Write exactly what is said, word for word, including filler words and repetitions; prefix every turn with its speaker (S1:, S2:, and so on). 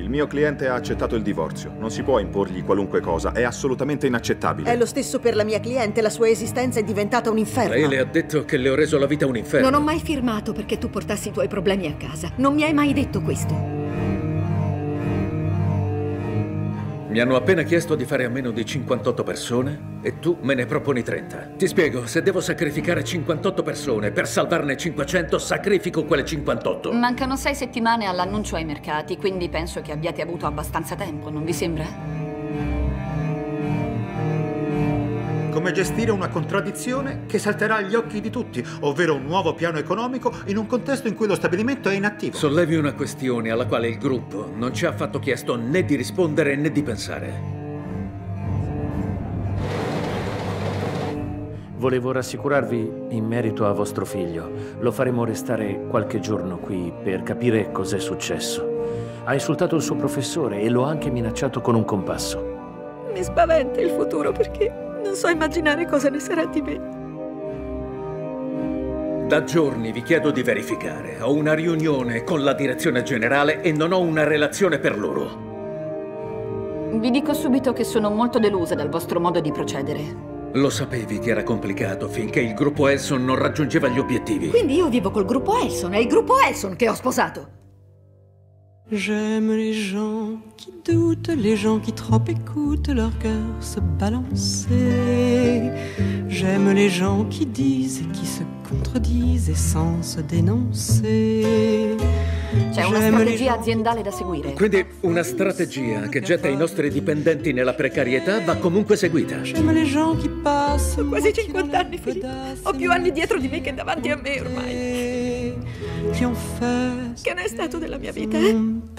S1: Il mio cliente ha accettato il divorzio. Non si può imporgli qualunque cosa. È assolutamente inaccettabile.
S2: È lo stesso per la mia cliente. La sua esistenza è diventata un inferno.
S3: Lei le ha detto che le ho reso la vita un inferno.
S4: Non ho mai firmato perché tu portassi i tuoi problemi a casa. Non mi hai mai detto questo.
S3: Mi hanno appena chiesto di fare a meno di cinquantotto persone e tu me ne proponi trenta. Ti spiego, se devo sacrificare cinquantotto persone per salvarne cinquecento, sacrifico quelle cinquantotto.
S5: Mancano sei settimane all'annuncio ai mercati, quindi penso che abbiate avuto abbastanza tempo, non vi sembra?
S6: Come gestire una contraddizione che salterà agli occhi di tutti, ovvero un nuovo piano economico in un contesto in cui lo stabilimento è inattivo.
S3: Sollevi una questione alla quale il gruppo non ci ha affatto chiesto né di rispondere né di pensare.
S7: Volevo rassicurarvi in merito a vostro figlio. Lo faremo restare qualche giorno qui per capire cos'è successo. Ha insultato il suo professore e lo ha anche minacciato con un compasso.
S4: Mi spaventa il futuro perché non so immaginare cosa ne sarà di me.
S3: Da giorni vi chiedo di verificare. Ho una riunione con la direzione generale e non ho una relazione per loro.
S5: Vi dico subito che sono molto delusa dal vostro modo di procedere.
S3: Lo sapevi che era complicato finché il gruppo Elson non raggiungeva gli obiettivi.
S4: Quindi io vivo col gruppo Elson, è il gruppo Elson che ho sposato.
S8: J'aime les gens qui doutent, les gens qui trop écoutent leur cœur se balancer. J'aime les gens qui disent et qui se contredisent et sans se dénoncer.
S5: C'è una strategia aziendale da seguire.
S3: Quindi una strategia che getta i nostri dipendenti nella precarietà va comunque seguita.
S8: J'aime les gens qui passent.
S4: Ho quasi cinquanta anni, Philippe. Ho più anni dietro di me che davanti a me ormai.
S8: Qui ont fait.
S4: Che ne è stato della mia vita, eh?